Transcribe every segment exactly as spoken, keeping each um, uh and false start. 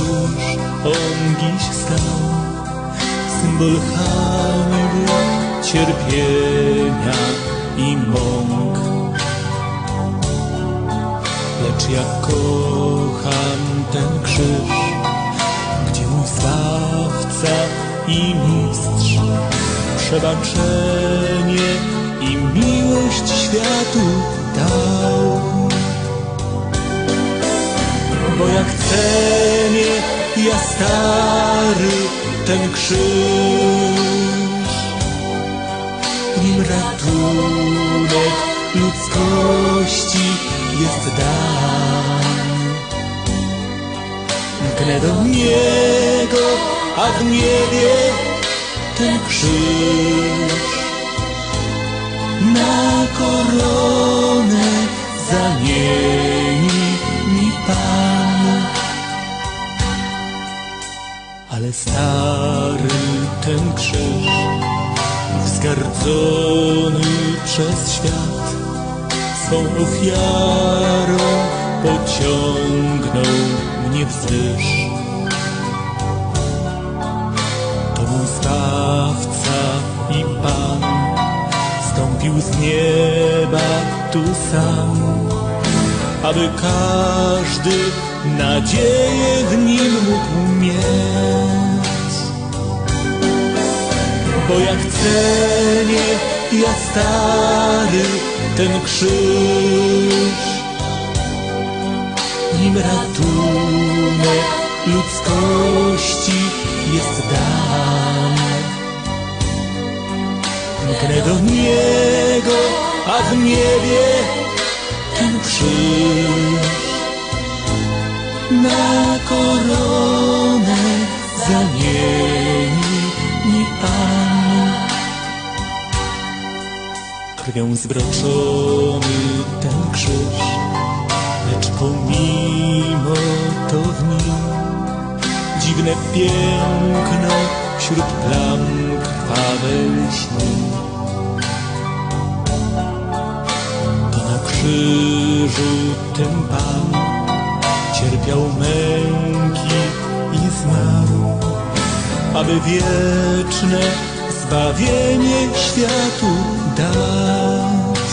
krzyż on dziś stał, symbol hańby, cierpienia i mąk. Lecz ja kocham ten krzyż, gdzie mój Zbawca i Mistrz przebaczenie i miłość światu dał. Bo jak cenię ja stary ten krzyż, w nim ratunek ludzkości jest dan. Mknę do niego, a w niebie ten krzyż na koronę zamieni mi Pan. Ale stary ten krzyż, wzgardzony przez świat, swą ofiarą pociągnął mnie wzwyż. To mój Zbawca i Pan stąpił z nieba tu sam, aby każdy nadzieję w nim mógł mieć. Bo jak cenię ja stary ten krzyż, w nim ratunek ludzkości jest dan. Mknę do niego, a w niebie ten krzyż na koronę zamieni mi Pan. Krwią zbroczony ten krzyż, lecz pomimo to w nim dziwne piękno wśród plam krwawej śni. To na krzyżu tym Pan cierpiał męki i zmarł, aby wieczne zbawienie światu dać.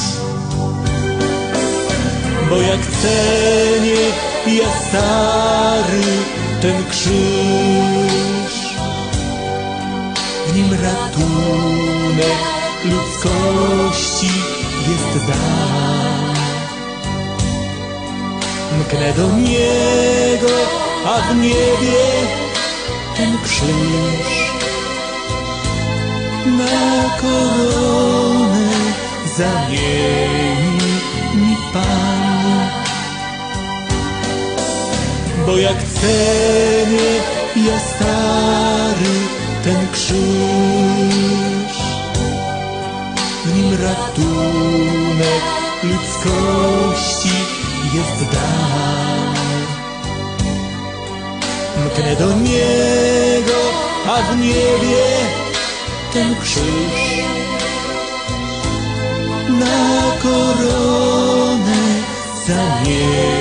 Bo jak cenię ja stary ten krzyż, w nim ratunek ludzkości jest dan. Mknę do niego, a w niebie ten krzyż na koronę zamieni mi Pan. Bo jak cenię ja stary ten krzyż, w nim ratunek ludzkości jest dan. Mknę do niego, a w niebie ten krzyż na koronę zamieni.